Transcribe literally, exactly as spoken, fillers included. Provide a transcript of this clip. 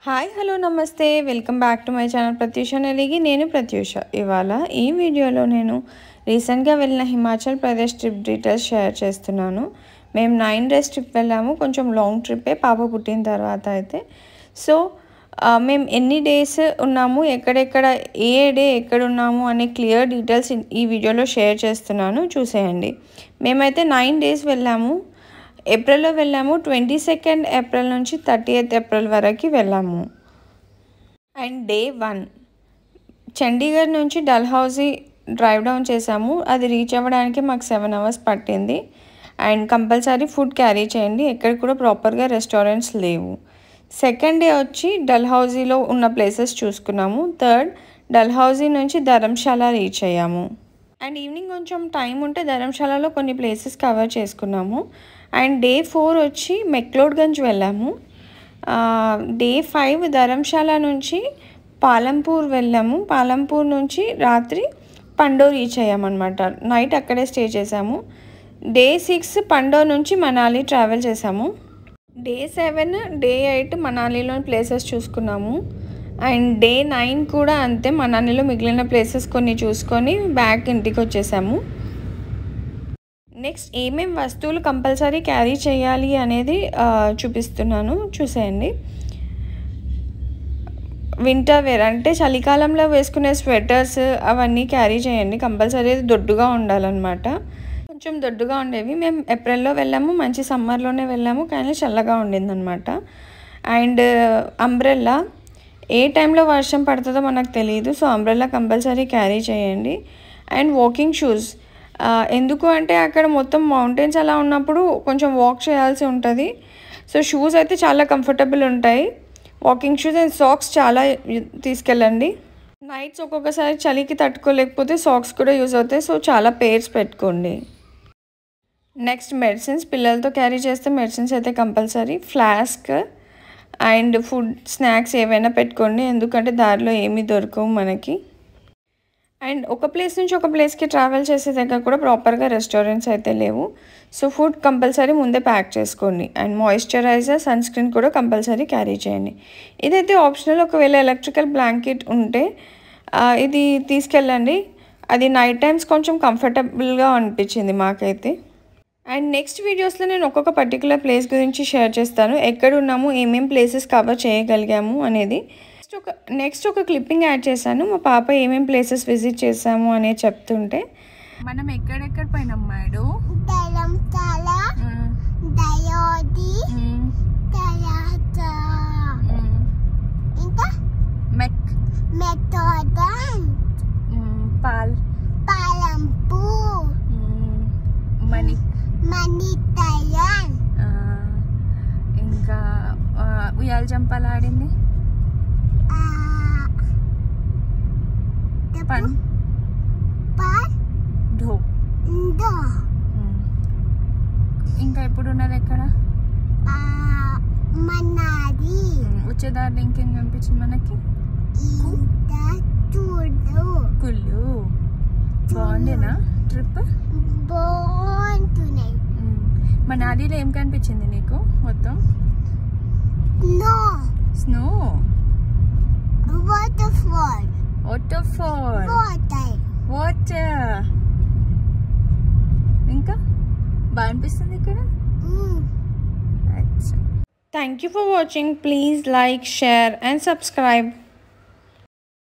Hi hello నమస్తే welcome back to my channel Pratyusha Neligi నేను ప్రత్యూష ఇవాళ ఈ వీడియోలో నేను రీసెంట్గా వెళ్ళిన Himachal Pradesh trip details share చేస్తున్నాను. మేము నైన్ డేస్ ట్రిప్ వెళ్ళాము, కొంచెం లాంగ్ ట్రిప్పే పాప పుట్టిన తర్వాత అయితే. సో మేము ఎన్ని డేస్ ఉన్నాము, ఎక్కడెక్కడ ఏ డే ఎక్కడ ఉన్నాము అనే క్లియర్ డీటెయిల్స్ ఈ వీడియోలో షేర్ చేస్తున్నాను, చూసేయండి. మేమైతే నైన్ డేస్ వెళ్ళాము. ఏప్రిల్లో వెళ్ళాము. ట్వంటీ సెకండ్ ఏప్రిల్ నుంచి థర్టీ ఎయిత్ ఏప్రిల్ వరకు వెళ్ళాము. అండ్ డే వన్ చండీగఢ్ నుంచి డల్హౌజీ డ్రైవ్ డౌన్ చేసాము. అది రీచ్ అవ్వడానికి మాకు సెవెన్ అవర్స్ పట్టింది. అండ్ కంపల్సరీ ఫుడ్ క్యారీ చేయండి, ఎక్కడ కూడా ప్రాపర్గా రెస్టారెంట్స్ లేవు. సెకండ్ డే వచ్చి డల్హౌజీలో ఉన్న ప్లేసెస్ చూసుకున్నాము. థర్డ్ డల్హౌజీ నుంచి ధర్మశాల రీచ్ అయ్యాము. అండ్ ఈవినింగ్ కొంచెం టైం ఉంటే ధర్మశాలలో కొన్ని ప్లేసెస్ కవర్ చేసుకున్నాము. అండ్ డే ఫోర్ వచ్చి మెక్లోడ్గంజ్ వెళ్ళాము. డే ఫైవ్ ధర్మశాల నుంచి పాలంపూర్ వెళ్ళాము. పాలంపూర్ నుంచి రాత్రి పండో రీచ్ అయ్యామన్నమాట. నైట్ అక్కడే స్టే చేసాము. డే సిక్స్ పండో నుంచి మనాలి ట్రావెల్ చేసాము. డే సెవెన్ డే ఎయిట్ మనాలిలో ప్లేసెస్ చూసుకున్నాము. అండ్ డే నైన్ కూడా అంతే, మనాలిలో మిగిలిన ప్లేసెస్ కొన్ని చూసుకొని బ్యాక్ ఇంటికి వచ్చేసాము. నెక్స్ట్ ఏమేం వస్తువులు కంపల్సరీ క్యారీ చేయాలి అనేది చూపిస్తున్నాను, చూసేయండి. వింటర్ వేర్ అంటే చలికాలంలో వేసుకునే స్వెటర్స్ అవన్నీ క్యారీ చేయండి కంపల్సరీ. దొడ్డుగా ఉండాలన్నమాట, కొంచెం దొడ్డుగా ఉండేవి. మేము ఏప్రిల్లో వెళ్ళాము, మంచి సమ్మర్లోనే వెళ్ళాము, కానీ చల్లగా ఉండిందనమాట. అండ్ అంబ్రెల్లా, ఏ టైంలో వర్షం పడుతుందో మనకు తెలియదు, సో అంబ్రెల్లా కంపల్సరీ క్యారీ చేయండి. అండ్ వాకింగ్ షూస్, ఎందుకు అంటే అక్కడ మొత్తం మౌంటైన్స్ అలా ఉన్నప్పుడు కొంచెం వాక్ చేయాల్సి ఉంటుంది. సో షూస్ అయితే చాలా కంఫర్టబుల్ ఉంటాయి. వాకింగ్ షూస్ అండ్ సాక్స్ చాలా తీసుకెళ్ళండి. నైట్స్ ఒక్కొక్కసారి చలికి తట్టుకోలేకపోతే సాక్స్ కూడా యూజ్ అవుతాయి, సో చాలా పేర్స్ పెట్టుకోండి. నెక్స్ట్ మెడిసిన్స్, పిల్లలతో క్యారీ చేస్తే మెడిసిన్స్ అయితే compulsory. Flask and food snacks ఏవైనా పెట్టుకోండి, ఎందుకంటే దారిలో ఏమీ దొరకవు మనకి. అండ్ ఒక ప్లేస్ నుంచి ఒక ప్లేస్కి ట్రావెల్ చేసే దగ్గర కూడా ప్రాపర్గా రెస్టారెంట్స్ అయితే లేవు, సో ఫుడ్ కంపల్సరీ ముందే ప్యాక్ చేసుకోండి. అండ్ మాయిశ్చరైజర్, సన్ స్క్రీన్ కూడా కంపల్సరీ క్యారీ చేయండి. ఇదైతే ఆప్షనల్, ఒకవేళ ఎలక్ట్రికల్ బ్లాంకెట్ ఉంటే ఇది తీసుకెళ్ళండి. అది నైట్ టైమ్స్ కొంచెం కంఫర్టబుల్గా అనిపించింది మాకైతే. అండ్ నెక్స్ట్ వీడియోస్లో నేను ఒక్కొక్క పర్టికులర్ ప్లేస్ గురించి షేర్ చేస్తాను, ఎక్కడ ఉన్నాము, ఏమేం ప్లేసెస్ కవర్ చేయగలిగాము అనేది. నెక్స్ట్ ఒక నెక్స్ట్ ఒక క్లిప్పింగ్ యాడ్ చేశాను, మా పాప ఏమేం ప్లేసెస్ విజిట్ చేసాము అనేది చెప్తుంటే. మనం ఎక్కడెక్కడ పోయినాం మేడం? పాల్ పాలంపూర్, మణి మణితయాన్, ఇంకా ఉయ్యాల జంపాలు ఆడింది, ఇంకా ఎప్పుడు ఉన్నది ఎక్కడ మనాలి. వచ్చేదారిలో ఇంకేం కనిపించింది మనకి? కుళ్ళు. బాగుండేనా ట్రిప్? బాగుంటున్నాయి. మనాలిలో ఏం కనిపించింది నీకు మొత్తం? Snow, waterfall, waterfall, water water. ఇంకా బాగా అనిపిస్తుంది ఇక్కడ. Thank you for watching. Please like, share and subscribe.